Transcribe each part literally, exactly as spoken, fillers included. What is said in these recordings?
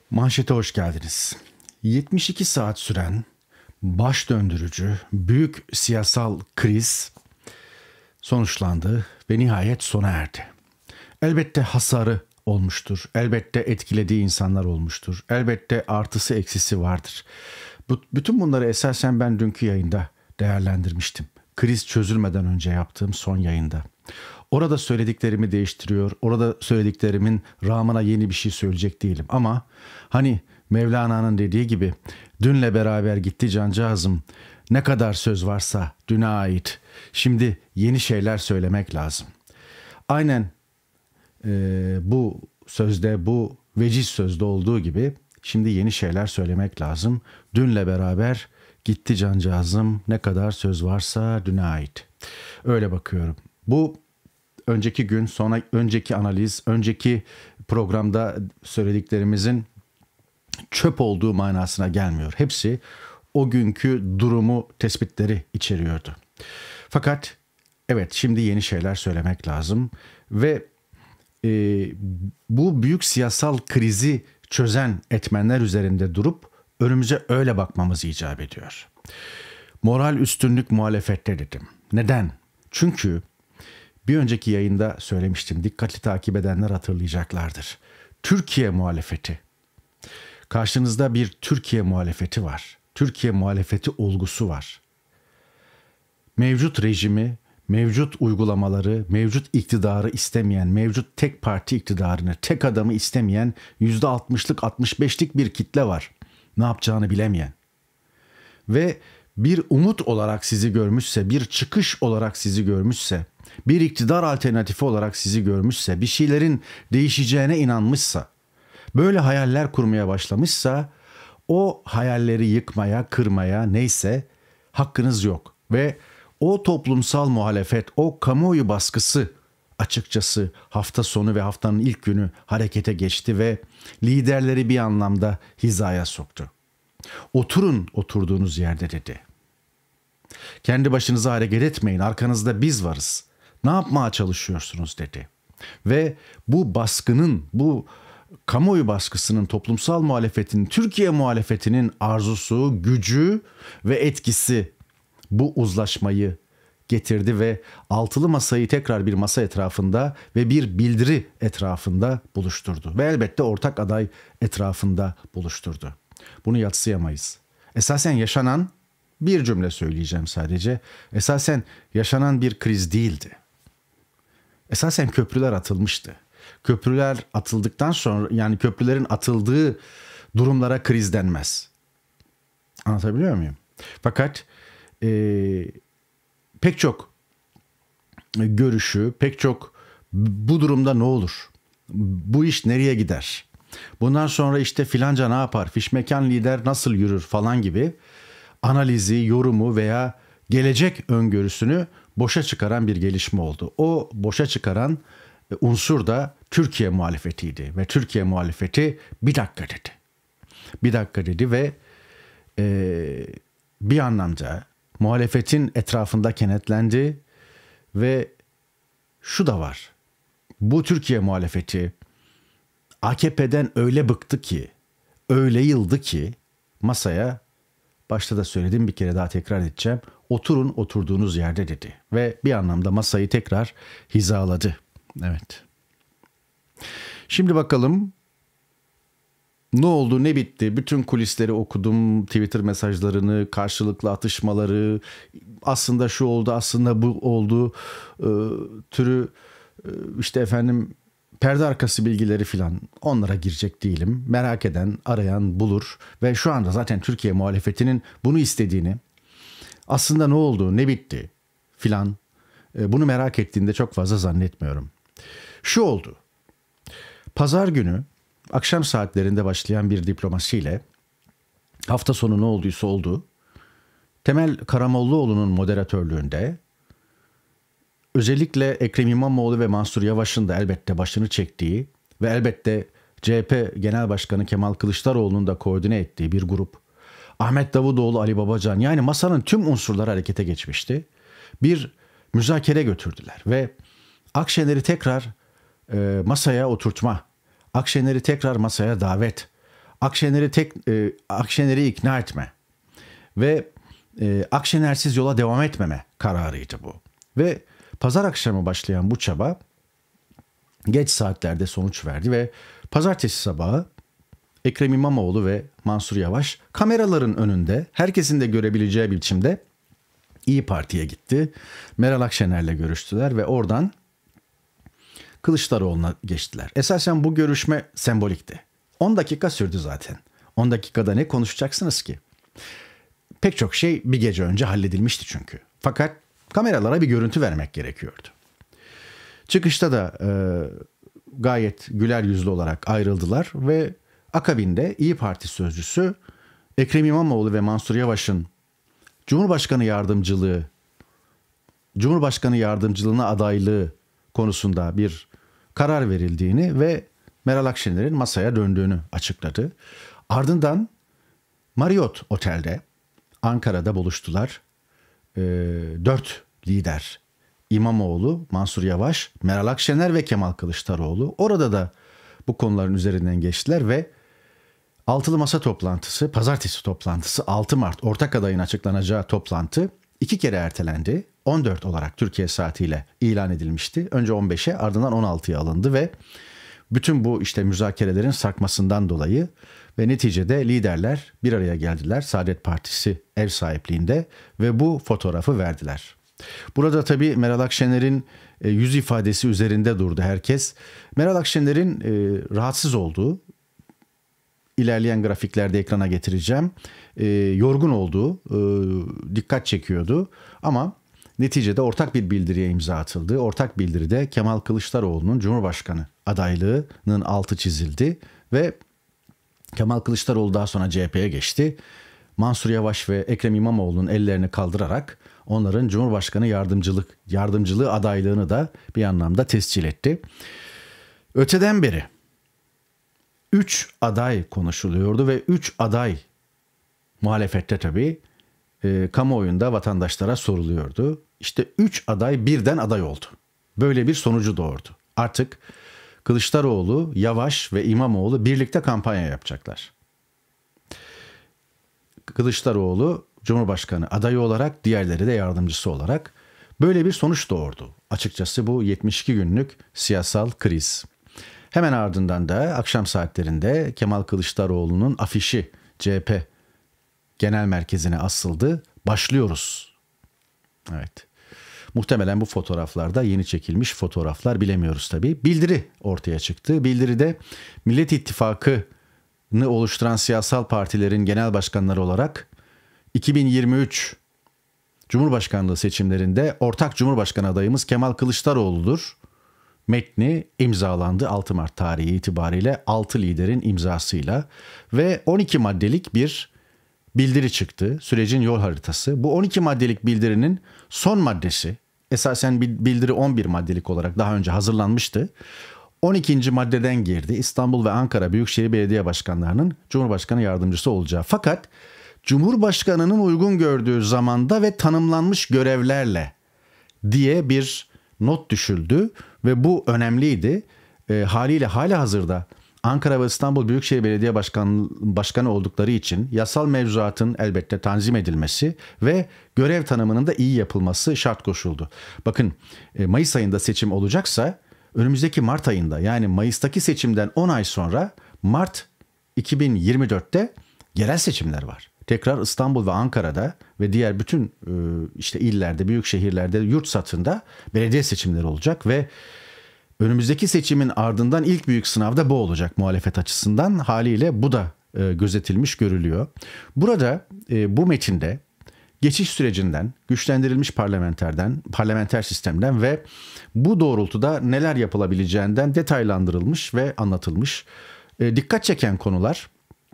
Manşete hoş geldiniz. yetmiş iki saat süren baş döndürücü büyük siyasal kriz sonuçlandı ve nihayet sona erdi. Elbette hasarı olmuştur. Elbette etkilediği insanlar olmuştur. Elbette artısı eksisi vardır. Bu, bütün bunları esasen ben dünkü yayında değerlendirmiştim. Kriz çözülmeden önce yaptığım son yayında. Orada söylediklerimi değiştiriyor, orada söylediklerimin rağmına yeni bir şey söyleyecek değilim. Ama hani Mevlana'nın dediği gibi dünle beraber gitti cancağızım, ne kadar söz varsa düne ait. Şimdi yeni şeyler söylemek lazım. Aynen e, bu sözde, bu veciz sözde olduğu gibi şimdi yeni şeyler söylemek lazım. Dünle beraber gitti cancağızım, ne kadar söz varsa düne ait. Öyle bakıyorum. Bu önceki gün, sonra önceki analiz, önceki programda söylediklerimizin çöp olduğu manasına gelmiyor. Hepsi o günkü durumu, tespitleri içeriyordu. Fakat evet, şimdi yeni şeyler söylemek lazım ve e, bu büyük siyasal krizi çözen etmenler üzerinde durup önümüze öyle bakmamız icap ediyor. Moral üstünlük muhalefette dedim. Neden? Çünkü bir önceki yayında söylemiştim. Dikkatli takip edenler hatırlayacaklardır. Türkiye muhalefeti. Karşınızda bir Türkiye muhalefeti var. Türkiye muhalefeti olgusu var. Mevcut rejimi, mevcut uygulamaları, mevcut iktidarı istemeyen, mevcut tek parti iktidarını, tek adamı istemeyen yüzde altmışlık, altmış beşlik bir kitle var. Ne yapacağını bilemeyen. Ve bir umut olarak sizi görmüşse, bir çıkış olarak sizi görmüşse, bir iktidar alternatifi olarak sizi görmüşse, bir şeylerin değişeceğine inanmışsa, böyle hayaller kurmaya başlamışsa, o hayalleri yıkmaya, kırmaya neyse hakkınız yok. Ve o toplumsal muhalefet, o kamuoyu baskısı açıkçası hafta sonu ve haftanın ilk günü harekete geçti ve liderleri bir anlamda hizaya soktu. Oturun oturduğunuz yerde dedi. Kendi başınıza hareket etmeyin, arkanızda biz varız. Ne yapmaya çalışıyorsunuz dedi. Ve bu baskının, bu kamuoyu baskısının, toplumsal muhalefetin, Türkiye muhalefetinin arzusu, gücü ve etkisi bu uzlaşmayı getirdi ve altılı masayı tekrar bir masa etrafında ve bir bildiri etrafında buluşturdu. Ve elbette ortak aday etrafında buluşturdu. Bunu yadsıyamayız. Esasen yaşanan, bir cümle söyleyeceğim sadece, esasen yaşanan bir kriz değildi. Esasen köprüler atılmıştı. Köprüler atıldıktan sonra, yani köprülerin atıldığı durumlara kriz denmez. Anlatabiliyor muyum? Fakat e, pek çok görüşü, pek çok bu durumda ne olur? Bu iş nereye gider? Bundan sonra işte filanca ne yapar? Fişmekan lider nasıl yürür falan gibi analizi, yorumu veya gelecek öngörüsünü boşa çıkaran bir gelişme oldu. O boşa çıkaran unsur da Türkiye muhalefetiydi ve Türkiye muhalefeti bir dakika dedi. Bir dakika dedi ve e, bir anlamda muhalefetin etrafında kenetlendi ve şu da var. Bu Türkiye muhalefeti A K P'den öyle bıktı ki, öyle yıldı ki masaya, başta da söyledim, bir kere daha tekrar edeceğim, oturun oturduğunuz yerde dedi. Ve bir anlamda masayı tekrar hizaladı. Evet. Şimdi bakalım ne oldu, ne bitti? Bütün kulisleri okudum, Twitter mesajlarını, karşılıklı atışmaları, aslında şu oldu, aslında bu oldu e, türü e, işte efendim perde arkası bilgileri filan, onlara girecek değilim. Merak eden, arayan bulur ve şu anda zaten Türkiye muhalefetinin bunu istediğini, aslında ne oldu, ne bitti filan e, bunu merak ettiğinde çok fazla zannetmiyorum. Şu oldu. Pazar günü akşam saatlerinde başlayan bir diplomasiyle hafta sonu ne olduysa oldu. Temel Karamollaoğlu'nun moderatörlüğünde özellikle Ekrem İmamoğlu ve Mansur Yavaş'ın da elbette başını çektiği ve elbette C H P Genel Başkanı Kemal Kılıçdaroğlu'nun da koordine ettiği bir grup, Ahmet Davutoğlu, Ali Babacan, yani masanın tüm unsurları harekete geçmişti. Bir müzakere götürdüler ve Akşener'i tekrar e, masaya oturtma, Akşener'i tekrar masaya davet, Akşener'i tek e, Akşener'i ikna etme ve e, Akşener'siz yola devam etmeme kararıydı bu. Ve pazar akşamı başlayan bu çaba geç saatlerde sonuç verdi ve pazartesi sabahı Ekrem İmamoğlu ve Mansur Yavaş kameraların önünde herkesin de görebileceği biçimde İyi Parti'ye gitti. Meral Akşener'le görüştüler ve oradan Kılıçdaroğlu'na geçtiler. Esasen bu görüşme sembolikti. on dakika sürdü zaten. on dakikada ne konuşacaksınız ki? Pek çok şey bir gece önce halledilmişti çünkü. Fakat kameralara bir görüntü vermek gerekiyordu. Çıkışta da e, gayet güler yüzlü olarak ayrıldılar ve akabinde İyi Parti sözcüsü Ekrem İmamoğlu ve Mansur Yavaş'ın Cumhurbaşkanı yardımcılığı, Cumhurbaşkanı yardımcılığına adaylığı konusunda bir karar verildiğini ve Meral Akşener'in masaya döndüğünü açıkladı. Ardından Marriott Otel'de Ankara'da buluştular. E, dört lider İmamoğlu, Mansur Yavaş, Meral Akşener ve Kemal Kılıçdaroğlu. Orada da bu konuların üzerinden geçtiler ve altılı masa toplantısı, pazartesi toplantısı, altı Mart ortak adayın açıklanacağı toplantı iki kere ertelendi. on dört olarak Türkiye saatiyle ilan edilmişti. Önce on beşe ardından on altıya alındı ve bütün bu işte müzakerelerin sarkmasından dolayı ve neticede liderler bir araya geldiler. Saadet Partisi ev sahipliğinde ve bu fotoğrafı verdiler. Burada tabii Meral Akşener'in e, yüz ifadesi üzerinde durdu herkes. Meral Akşener'in e, rahatsız olduğu, ilerleyen grafiklerde ekrana getireceğim, e, yorgun olduğu e, dikkat çekiyordu. Ama neticede ortak bir bildiriye imza atıldı. Ortak bildiride Kemal Kılıçdaroğlu'nun Cumhurbaşkanı adaylığının altı çizildi ve Kemal Kılıçdaroğlu daha sonra C H P'ye geçti. Mansur Yavaş ve Ekrem İmamoğlu'nun ellerini kaldırarak onların Cumhurbaşkanı yardımcılık yardımcılığı adaylığını da bir anlamda tescil etti. Öteden beri üç aday konuşuluyordu ve üç aday muhalefette tabii e, kamuoyunda vatandaşlara soruluyordu. İşte üç aday birden aday oldu. Böyle bir sonucu doğurdu. Artık Kılıçdaroğlu, Yavaş ve İmamoğlu birlikte kampanya yapacaklar. Kılıçdaroğlu Cumhurbaşkanı adayı olarak, diğerleri de yardımcısı olarak böyle bir sonuç doğurdu. Açıkçası bu yetmiş iki günlük siyasal kriz. Hemen ardından da akşam saatlerinde Kemal Kılıçdaroğlu'nun afişi C H P Genel Merkezi'ne asıldı. Başlıyoruz. Evet. Muhtemelen bu fotoğraflarda yeni çekilmiş fotoğraflar, bilemiyoruz tabii. Bildiri ortaya çıktı. Bildiride Millet İttifakı'nı oluşturan siyasal partilerin genel başkanları olarak iki bin yirmi üç Cumhurbaşkanlığı seçimlerinde ortak Cumhurbaşkanı adayımız Kemal Kılıçdaroğlu'dur metni imzalandı altı Mart tarihi itibariyle altı liderin imzasıyla ve on iki maddelik bir bildiri çıktı. Sürecin yol haritası. Bu on iki maddelik bildirinin son maddesi, esasen bildiri on bir maddelik olarak daha önce hazırlanmıştı. on ikinci maddeden girdi. İstanbul ve Ankara Büyükşehir Belediye Başkanlarının Cumhurbaşkanı yardımcısı olacağı. Fakat Cumhurbaşkanının uygun gördüğü zamanda ve tanımlanmış görevlerle diye bir not düşüldü ve bu önemliydi. E, haliyle halihazırda Ankara ve İstanbul Büyükşehir Belediye Başkan, Başkanı oldukları için yasal mevzuatın elbette tanzim edilmesi ve görev tanımının da iyi yapılması şart koşuldu. Bakın e, Mayıs ayında seçim olacaksa önümüzdeki Mart ayında, yani Mayıs'taki seçimden on ay sonra Mart iki bin yirmi dörtte yerel seçimler var. Tekrar İstanbul ve Ankara'da ve diğer bütün işte illerde, büyük şehirlerde, yurt satında belediye seçimleri olacak ve önümüzdeki seçimin ardından ilk büyük sınavda bu olacak muhalefet açısından. Haliyle bu da gözetilmiş görülüyor. Burada bu metinde geçiş sürecinden, güçlendirilmiş parlamenterden, parlamenter sistemden ve bu doğrultuda neler yapılabileceğinden detaylandırılmış ve anlatılmış. Dikkat çeken konular: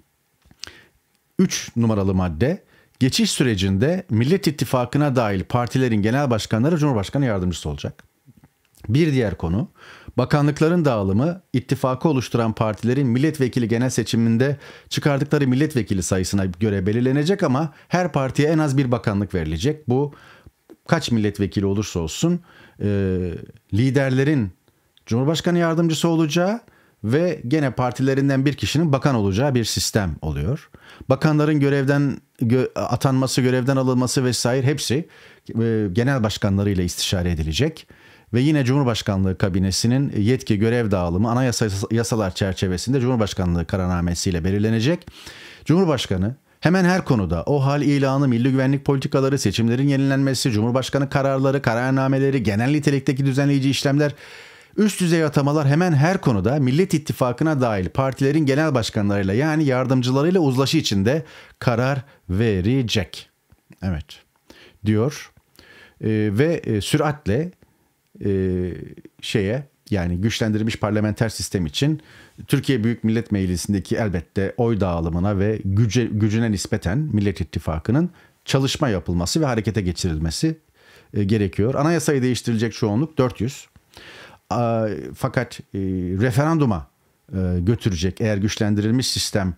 üç numaralı madde, geçiş sürecinde Millet İttifakı'na dahil partilerin genel başkanları Cumhurbaşkanı yardımcısı olacak. Bir diğer konu, bakanlıkların dağılımı ittifakı oluşturan partilerin milletvekili genel seçiminde çıkardıkları milletvekili sayısına göre belirlenecek ama her partiye en az bir bakanlık verilecek. Bu kaç milletvekili olursa olsun e, liderlerin Cumhurbaşkanı yardımcısı olacağı ve gene partilerinden bir kişinin bakan olacağı bir sistem oluyor. Bakanların görevden gö- atanması, görevden alınması vesaire hepsi e, genel başkanlarıyla istişare edilecek. Ve yine Cumhurbaşkanlığı kabinesinin yetki görev dağılımı anayasa yasalar çerçevesinde Cumhurbaşkanlığı kararnamesiyle belirlenecek. Cumhurbaşkanı hemen her konuda o hal ilanı, milli güvenlik politikaları, seçimlerin yenilenmesi, Cumhurbaşkanı kararları, kararnameleri, genel nitelikteki düzenleyici işlemler, üst düzey atamalar hemen her konuda Millet İttifakı'na dahil partilerin genel başkanlarıyla yani yardımcılarıyla uzlaşı içinde karar verecek. Evet diyor ee, ve e, süratle e, şeye yani güçlendirilmiş parlamenter sistem için Türkiye Büyük Millet Meclisi'ndeki elbette oy dağılımına ve güce, gücüne nispeten Millet İttifakı'nın çalışma yapılması ve harekete geçirilmesi e, gerekiyor. Anayasayı değiştirilecek çoğunluk dört yüz. A, fakat e, referanduma e, götürecek eğer güçlendirilmiş sistem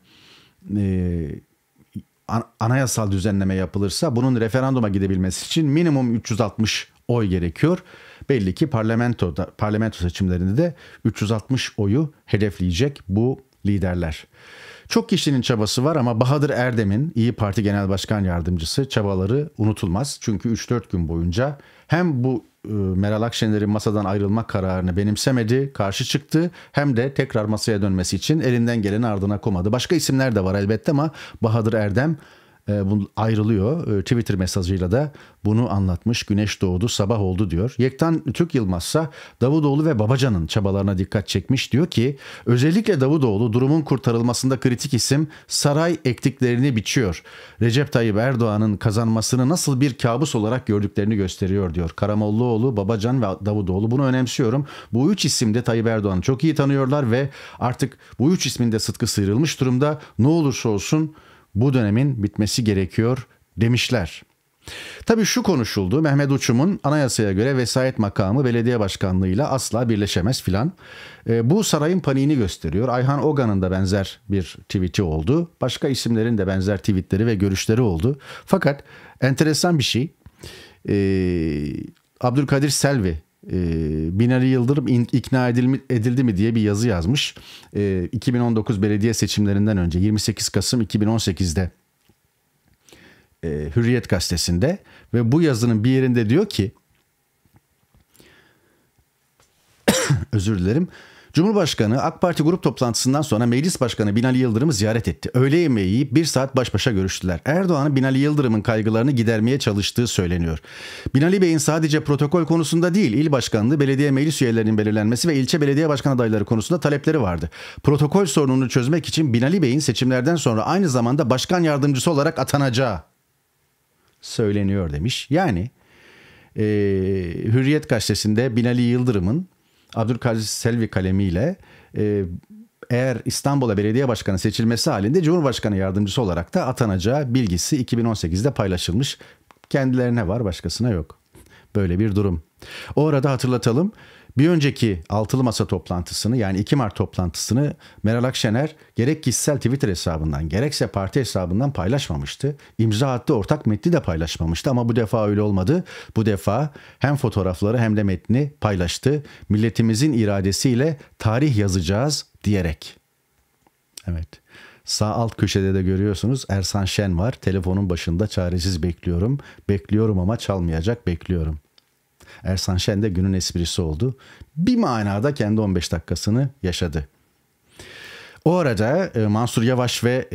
e, an, anayasal düzenleme yapılırsa bunun referanduma gidebilmesi için minimum üç yüz altmış oy gerekiyor. Belli ki parlamentoda, parlamento seçimlerinde de üç yüz altmış oyu hedefleyecek bu liderler. Çok kişinin çabası var ama Bahadır Erdem'in İYİ Parti Genel Başkan Yardımcısı çabaları unutulmaz. Çünkü üç dört gün boyunca hem bu e, Meral Akşener'in masadan ayrılma kararını benimsemedi, karşı çıktı hem de tekrar masaya dönmesi için elinden geleni ardına koymadı. Başka isimler de var elbette ama Bahadır Erdem ayrılıyor. Twitter mesajıyla da bunu anlatmış. Güneş doğdu, sabah oldu diyor. Yektan Türk Yılmazsa Davutoğlu ve Babacan'ın çabalarına dikkat çekmiş. Diyor ki özellikle Davutoğlu durumun kurtarılmasında kritik isim, saray ektiklerini biçiyor. Recep Tayyip Erdoğan'ın kazanmasını nasıl bir kabus olarak gördüklerini gösteriyor diyor. Karamollaoğlu, Babacan ve Davutoğlu bunu önemsiyorum. Bu üç isim de Tayyip Erdoğan'ı çok iyi tanıyorlar ve artık bu üç ismin de sıtkı sıyrılmış durumda. Ne olursa olsun bu dönemin bitmesi gerekiyor demişler. Tabii şu konuşuldu. Mehmet Uçum'un anayasaya göre vesayet makamı belediye başkanlığıyla asla birleşemez filan. E, bu sarayın paniğini gösteriyor. Ayhan Oga'nın da benzer bir tweet'i oldu. Başka isimlerin de benzer tweetleri ve görüşleri oldu. Fakat enteresan bir şey. E, Abdülkadir Selvi e, Binali Yıldırım ikna edildi, edildi mi diye bir yazı yazmış. E, iki bin on dokuz belediye seçimlerinden önce yirmi sekiz Kasım iki bin on sekizde e, Hürriyet gazetesinde ve bu yazının bir yerinde diyor ki özür dilerim. Cumhurbaşkanı AK Parti grup toplantısından sonra Meclis Başkanı Binali Yıldırım'ı ziyaret etti. Öğle yemeği yiyip bir saat baş başa görüştüler. Erdoğan'ın Binali Yıldırım'ın kaygılarını gidermeye çalıştığı söyleniyor. Binali Bey'in sadece protokol konusunda değil, il başkanlığı, belediye meclis üyelerinin belirlenmesi ve ilçe belediye başkan adayları konusunda talepleri vardı. Protokol sorununu çözmek için Binali Bey'in seçimlerden sonra aynı zamanda başkan yardımcısı olarak atanacağı söyleniyor demiş. Yani e, Hürriyet gazetesinde Binali Yıldırım'ın Abdülkadir Selvi kalemiyle e, eğer İstanbul'a belediye başkanı seçilmesi halinde Cumhurbaşkanı yardımcısı olarak da atanacağı bilgisi iki bin on sekizde paylaşılmış. Kendilerine var, başkasına yok. Böyle bir durum. O arada hatırlatalım. Bir önceki altılı masa toplantısını yani iki Mart toplantısını Meral Akşener gerek kişisel Twitter hesabından gerekse parti hesabından paylaşmamıştı. İmza attığı ortak metni de paylaşmamıştı ama bu defa öyle olmadı. Bu defa hem fotoğrafları hem de metni paylaştı. Milletimizin iradesiyle tarih yazacağız diyerek. Evet. Sağ alt köşede de görüyorsunuz Ersan Şen var. Telefonun başında çaresiz bekliyorum. Bekliyorum ama çalmayacak, bekliyorum. Ersan Şen de günün esprisi oldu. Bir manada kendi on beş dakikasını yaşadı. O arada Mansur Yavaş ve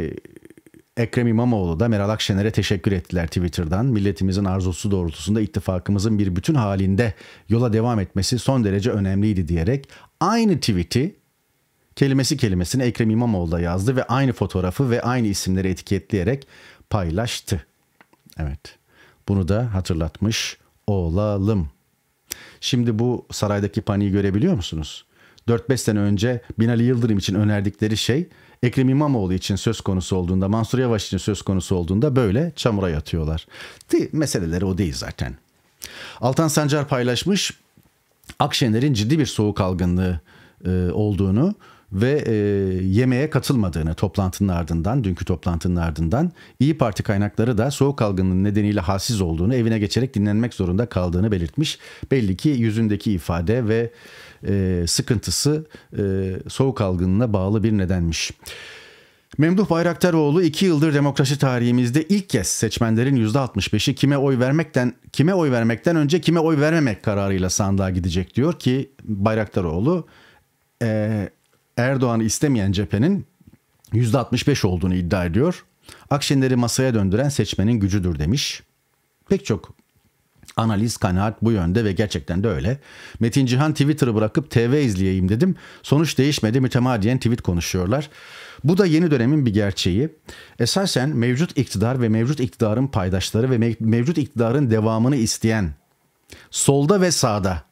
Ekrem İmamoğlu da Meral Akşener'e teşekkür ettiler Twitter'dan. Milletimizin arzusu doğrultusunda ittifakımızın bir bütün halinde yola devam etmesi son derece önemliydi diyerek aynı tweet'i kelimesi kelimesine Ekrem İmamoğlu da yazdı ve aynı fotoğrafı ve aynı isimleri etiketleyerek paylaştı. Evet, bunu da hatırlatmış olalım. Şimdi bu saraydaki paniği görebiliyor musunuz? dört beş sene önce Binali Yıldırım için önerdikleri şey Ekrem İmamoğlu için söz konusu olduğunda, Mansur Yavaş için söz konusu olduğunda böyle çamura yatıyorlar. De, meseleleri o değil zaten. Altan Sancar paylaşmış, Akşener'in ciddi bir soğuk algınlığı e, olduğunu ve e, yemeğe katılmadığını toplantının ardından, dünkü toplantının ardından, İyi Parti kaynakları da soğuk algınlığının nedeniyle halsiz olduğunu, evine geçerek dinlenmek zorunda kaldığını belirtmiş. Belli ki yüzündeki ifade ve e, sıkıntısı e, soğuk algınlığına bağlı bir nedenmiş. Memduh Bayraktaroğlu iki yıldır demokrasi tarihimizde ilk kez seçmenlerin yüzde altmış beşi kime oy vermekten kime oy vermekten önce kime oy vermemek kararıyla sandığa gidecek diyor ki Bayraktaroğlu e, Erdoğan'ı istemeyen cephenin yüzde altmış beş olduğunu iddia ediyor. Akşener'i masaya döndüren seçmenin gücüdür demiş. Pek çok analiz, kanaat bu yönde ve gerçekten de öyle. Metin Cihan Twitter'ı bırakıp T V izleyeyim dedim. Sonuç değişmedi, mütemadiyen tweet konuşuyorlar. Bu da yeni dönemin bir gerçeği. Esasen mevcut iktidar ve mevcut iktidarın paydaşları ve mevcut iktidarın devamını isteyen solda ve sağda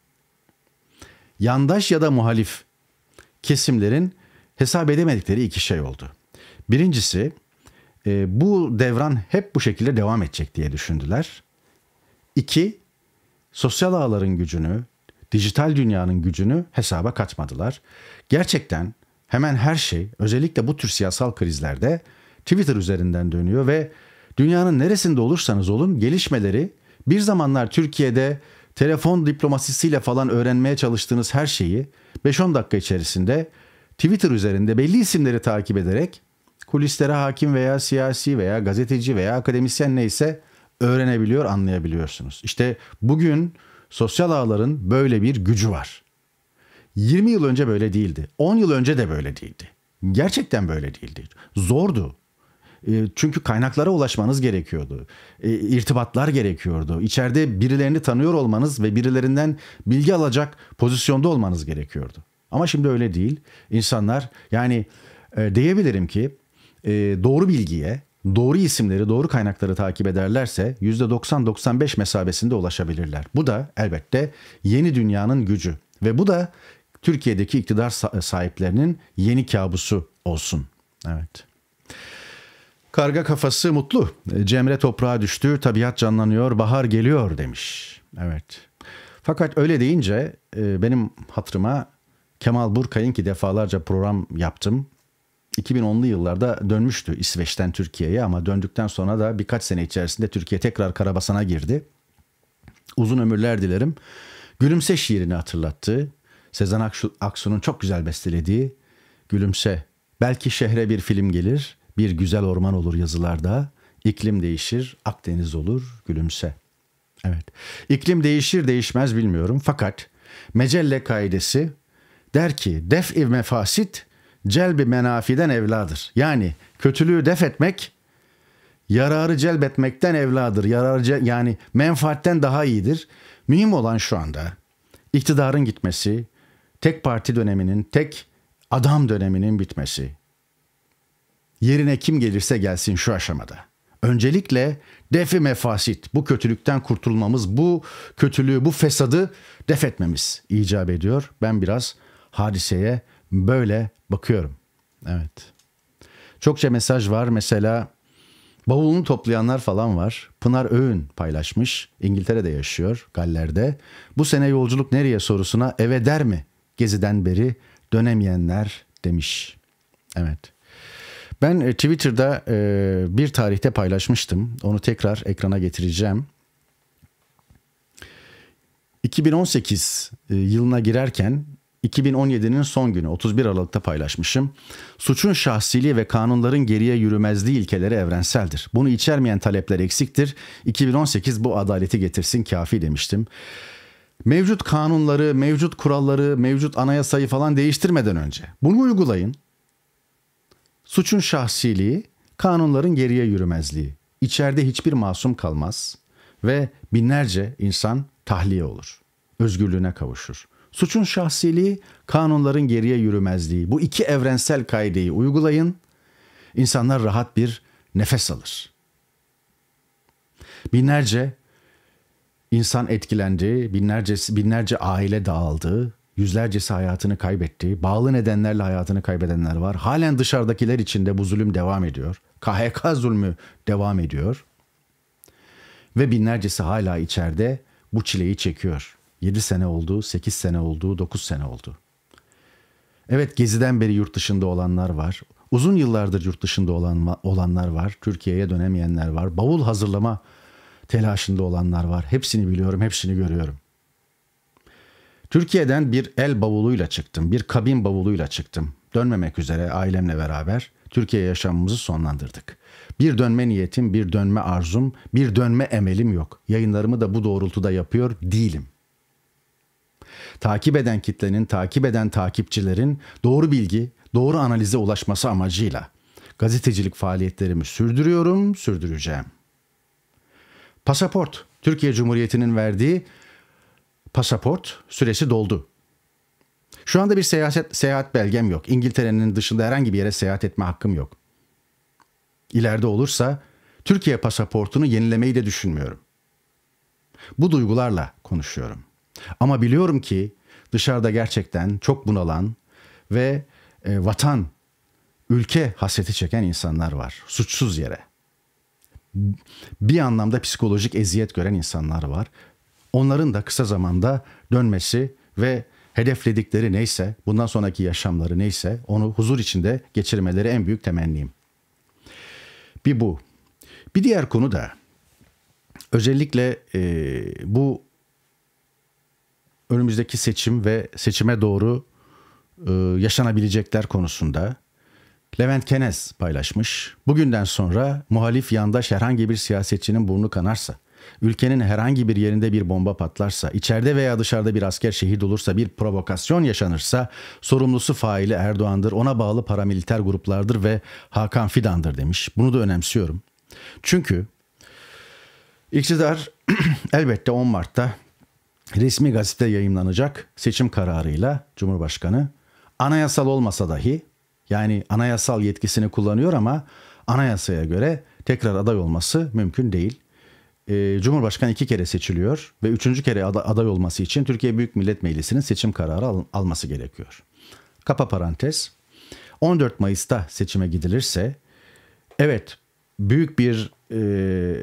yandaş ya da muhalif kesimlerin hesap edemedikleri iki şey oldu. Birincisi e, bu devran hep bu şekilde devam edecek diye düşündüler. İki, sosyal ağların gücünü, dijital dünyanın gücünü hesaba katmadılar. Gerçekten hemen her şey, özellikle bu tür siyasal krizlerde Twitter üzerinden dönüyor ve dünyanın neresinde olursanız olun gelişmeleri bir zamanlar Türkiye'de telefon diplomasisiyle falan öğrenmeye çalıştığınız her şeyi beş on dakika içerisinde Twitter üzerinde belli isimleri takip ederek kulislere hakim veya siyasi veya gazeteci veya akademisyen neyse öğrenebiliyor, anlayabiliyorsunuz. İşte bugün sosyal ağların böyle bir gücü var. yirmi yıl önce böyle değildi. on yıl önce de böyle değildi. Gerçekten böyle değildi. Zordu. Çünkü kaynaklara ulaşmanız gerekiyordu. İrtibatlar gerekiyordu. İçeride birilerini tanıyor olmanız ve birilerinden bilgi alacak pozisyonda olmanız gerekiyordu. Ama şimdi öyle değil. İnsanlar yani diyebilirim ki doğru bilgiye, doğru isimleri, doğru kaynakları takip ederlerse yüzde doksan doksan beş mesabesinde ulaşabilirler. Bu da elbette yeni dünyanın gücü ve bu da Türkiye'deki iktidar sahiplerinin yeni kabusu olsun. Evet. Karga kafası mutlu. Cemre toprağa düştü, tabiat canlanıyor, bahar geliyor demiş. Evet. Fakat öyle deyince benim hatırıma Kemal Burkay'ın ki defalarca program yaptım. iki bin onlu yıllarda dönmüştü İsveç'ten Türkiye'ye ama döndükten sonra da birkaç sene içerisinde Türkiye tekrar karabasana girdi. Uzun ömürler dilerim. Gülümse şiirini hatırlattı. Sezen Aksu'nun çok güzel bestelediği Gülümse. Belki şehre bir film gelir, bir güzel orman olur yazılarda. İklim değişir, Akdeniz olur, gülümse. Evet. İklim değişir değişmez bilmiyorum fakat mecelle kaidesi der ki def-i mefasit celbi menafiden evladır. Yani kötülüğü def etmek yararı celbetmekten evladır. Yararı yani menfaatten daha iyidir. Mühim olan şu anda iktidarın gitmesi, tek parti döneminin, tek adam döneminin bitmesi. Yerine kim gelirse gelsin şu aşamada. Öncelikle def-i mefasit, bu kötülükten kurtulmamız, bu kötülüğü, bu fesadı def etmemiz icap ediyor. Ben biraz hadiseye böyle bakıyorum. Evet. Çokça mesaj var. Mesela bavulunu toplayanlar falan var. Pınar Öğün paylaşmış. İngiltere'de yaşıyor, Galler'de. Bu sene yolculuk nereye sorusuna eve der mi? Geziden beri dönemeyenler demiş. Evet. Ben Twitter'da e, bir tarihte paylaşmıştım. Onu tekrar ekrana getireceğim. iki bin on sekiz yılına girerken iki bin on yedinin son günü otuz bir Aralık'ta paylaşmışım. Suçun şahsiliği ve kanunların geriye yürümezliği ilkeleri evrenseldir. Bunu içermeyen talepler eksiktir. iki bin on sekiz bu adaleti getirsin kafi demiştim. Mevcut kanunları, mevcut kuralları, mevcut anayasayı falan değiştirmeden önce bunu uygulayın. Suçun şahsiliği, kanunların geriye yürümezliği. İçeride hiçbir masum kalmaz ve binlerce insan tahliye olur. Özgürlüğüne kavuşur. Suçun şahsiliği, kanunların geriye yürümezliği. Bu iki evrensel kaideyi uygulayın. İnsanlar rahat bir nefes alır. Binlerce insan etkilendi, binlerce, binlerce aile dağıldı, yüzlercesi hayatını kaybetti. Bağlı nedenlerle hayatını kaybedenler var. Halen dışarıdakiler içinde bu zulüm devam ediyor. K H K zulmü devam ediyor. Ve binlercesi hala içeride bu çileyi çekiyor. yedi sene oldu, sekiz sene oldu, dokuz sene oldu. Evet, Gezi'den beri yurt dışında olanlar var. Uzun yıllardır yurt dışında olan, olanlar var. Türkiye'ye dönemeyenler var. Bavul hazırlama telaşında olanlar var. Hepsini biliyorum, hepsini görüyorum. Türkiye'den bir el bavuluyla çıktım. Bir kabin bavuluyla çıktım. Dönmemek üzere ailemle beraber Türkiye yaşamımızı sonlandırdık. Bir dönme niyetim, bir dönme arzum, bir dönme emelim yok. Yayınlarımı da bu doğrultuda yapıyor değilim. Takip eden kitlenin, takip eden takipçilerin doğru bilgi, doğru analize ulaşması amacıyla gazetecilik faaliyetlerimi sürdürüyorum, sürdüreceğim. Pasaport, Türkiye Cumhuriyeti'nin verdiği pasaport süresi doldu. Şu anda bir seyahat, seyahat belgem yok. İngiltere'nin dışında herhangi bir yere seyahat etme hakkım yok. İleride olursa Türkiye pasaportunu yenilemeyi de düşünmüyorum. Bu duygularla konuşuyorum. Ama biliyorum ki dışarıda gerçekten çok bunalan ve e, vatan, ülke hasreti çeken insanlar var. Suçsuz yere. Bir anlamda psikolojik eziyet gören insanlar var. Onların da kısa zamanda dönmesi ve hedefledikleri neyse, bundan sonraki yaşamları neyse onu huzur içinde geçirmeleri en büyük temennim. Bir bu. Bir diğer konu da özellikle e, bu önümüzdeki seçim ve seçime doğru e, yaşanabilecekler konusunda Levent Kenez paylaşmış. Bugünden sonra muhalif yandaş herhangi bir siyasetçinin burnu kanarsa, ülkenin herhangi bir yerinde bir bomba patlarsa, içeride veya dışarıda bir asker şehit olursa, bir provokasyon yaşanırsa sorumlusu faili Erdoğan'dır, ona bağlı paramiliter gruplardır ve Hakan Fidan'dır demiş. Bunu da önemsiyorum. Çünkü iktidar elbette on Mart'ta resmi gazete yayımlanacak seçim kararıyla Cumhurbaşkanı anayasal olmasa dahi, yani anayasal yetkisini kullanıyor ama anayasaya göre tekrar aday olması mümkün değil. Cumhurbaşkanı iki kere seçiliyor ve üçüncü kere aday olması için Türkiye Büyük Millet Meclisi'nin seçim kararı al- alması gerekiyor. Kapa parantez. on dört Mayıs'ta seçime gidilirse evet büyük bir e,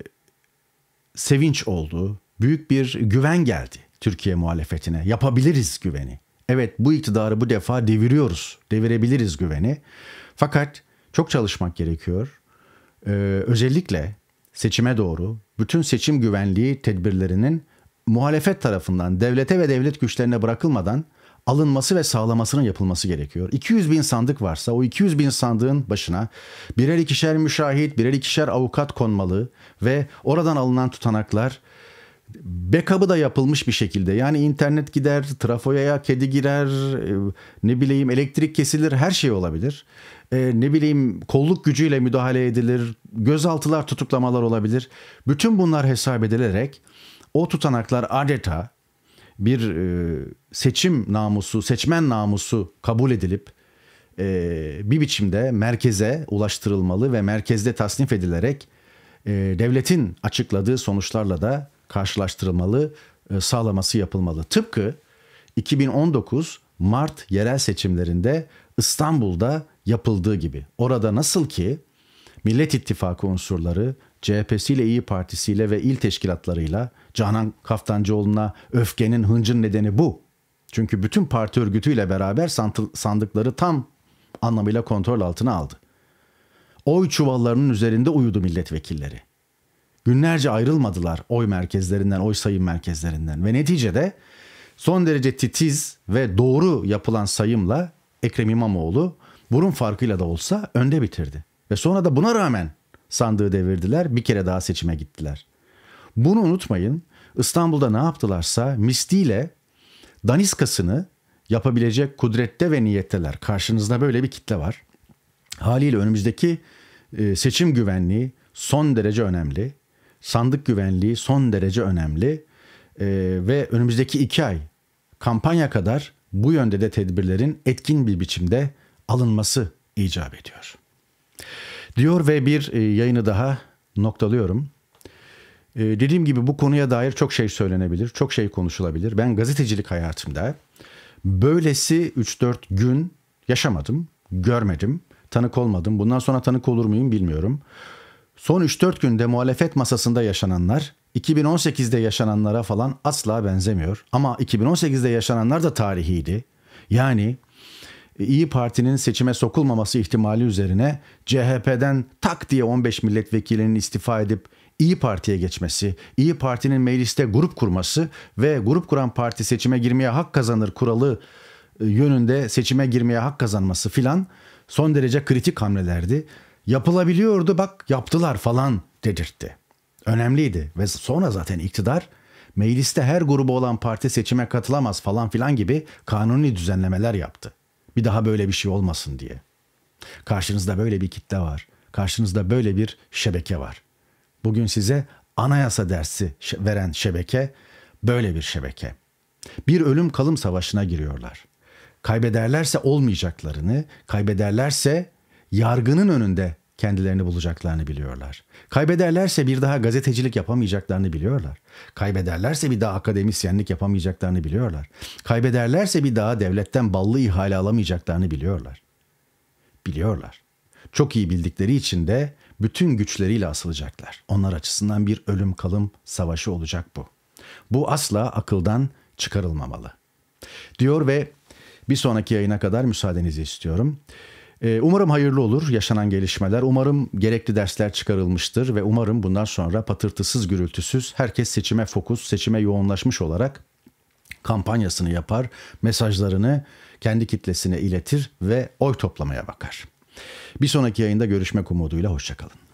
sevinç oldu, büyük bir güven geldi Türkiye muhalefetine. Yapabiliriz güveni. Evet, bu iktidarı bu defa deviriyoruz, devirebiliriz güveni. Fakat çok çalışmak gerekiyor. Ee, özellikle seçime doğru bütün seçim güvenliği tedbirlerinin muhalefet tarafından devlete ve devlet güçlerine bırakılmadan alınması ve sağlamasının yapılması gerekiyor. iki yüz bin sandık varsa o iki yüz bin sandığın başına birer ikişer müşahit, birer ikişer avukat konmalı ve oradan alınan tutanaklar backup'ı da yapılmış bir şekilde. Yani internet gider, trafoya kedi girer, ne bileyim elektrik kesilir, her şey olabilir. E, ne bileyim kolluk gücüyle müdahale edilir, gözaltılar, tutuklamalar olabilir. Bütün bunlar hesap edilerek o tutanaklar adeta bir e, seçim namusu, seçmen namusu kabul edilip e, bir biçimde merkeze ulaştırılmalı ve merkezde tasnif edilerek e, devletin açıkladığı sonuçlarla da karşılaştırılmalı, e, sağlaması yapılmalı. Tıpkı iki bin on dokuz Mart yerel seçimlerinde İstanbul'da yapıldığı gibi. Orada nasıl ki Millet İttifakı unsurları C H P'siyle, İyi Partisi'yle ve il teşkilatlarıyla Canan Kaftancıoğlu'na öfkenin, hıncın nedeni bu. Çünkü bütün parti örgütüyle beraber sandıkları tam anlamıyla kontrol altına aldı. Oy çuvallarının üzerinde uyudu milletvekilleri. Günlerce ayrılmadılar oy merkezlerinden, oy sayım merkezlerinden ve neticede son derece titiz ve doğru yapılan sayımla Ekrem İmamoğlu burun farkıyla da olsa önde bitirdi. Ve sonra da buna rağmen sandığı devirdiler, bir kere daha seçime gittiler. Bunu unutmayın, İstanbul'da ne yaptılarsa misliyle daniskasını yapabilecek kudrette ve niyetteler. Karşınızda böyle bir kitle var. Haliyle önümüzdeki seçim güvenliği son derece önemli. Sandık güvenliği son derece önemli. Ee, ve önümüzdeki iki ay kampanya kadar bu yönde de tedbirlerin etkin bir biçimde alınması icap ediyor. Diyor ve bir e, yayını daha noktalıyorum. E, dediğim gibi bu konuya dair çok şey söylenebilir, çok şey konuşulabilir. Ben gazetecilik hayatımda böylesi üç dört gün yaşamadım, görmedim, tanık olmadım. Bundan sonra tanık olur muyum bilmiyorum. Son üç dört günde muhalefet masasında yaşananlar iki bin on sekizde yaşananlara falan asla benzemiyor. Ama iki bin on sekizde yaşananlar da tarihiydi. Yani İyi Parti'nin seçime sokulmaması ihtimali üzerine C H P'den tak diye on beş milletvekilinin istifa edip İyi Parti'ye geçmesi, İyi Parti'nin mecliste grup kurması ve grup kuran parti seçime girmeye hak kazanır kuralı yönünde seçime girmeye hak kazanması filan son derece kritik hamlelerdi. Yapılabiliyordu, bak yaptılar falan dedirtti. Önemliydi ve sonra zaten iktidar mecliste her grubu olan parti seçime katılamaz falan filan gibi kanuni düzenlemeler yaptı. Bir daha böyle bir şey olmasın diye. Karşınızda böyle bir kitle var. Karşınızda böyle bir şebeke var. Bugün size anayasa dersi veren şebeke böyle bir şebeke. Bir ölüm kalım savaşına giriyorlar. Kaybederlerse olmayacaklarını, kaybederlerse yargının önünde kendilerini bulacaklarını biliyorlar. Kaybederlerse bir daha gazetecilik yapamayacaklarını biliyorlar. Kaybederlerse bir daha akademisyenlik yapamayacaklarını biliyorlar. Kaybederlerse bir daha devletten ballı ihale alamayacaklarını biliyorlar. Biliyorlar. Çok iyi bildikleri için de bütün güçleriyle asılacaklar. Onlar açısından bir ölüm kalım savaşı olacak bu. Bu asla akıldan çıkarılmamalı. Diyor ve bir sonraki yayına kadar müsaadenizi istiyorum. Umarım hayırlı olur yaşanan gelişmeler. Umarım gerekli dersler çıkarılmıştır ve umarım bundan sonra patırtısız gürültüsüz herkes seçime fokus, seçime yoğunlaşmış olarak kampanyasını yapar, mesajlarını kendi kitlesine iletir ve oy toplamaya bakar. Bir sonraki yayında görüşmek umuduyla hoşça kalın.